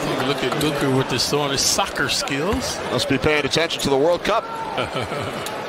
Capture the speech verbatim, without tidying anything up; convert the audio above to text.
Look at Luka with his throwing his soccer skills. Must be paying attention to the World Cup.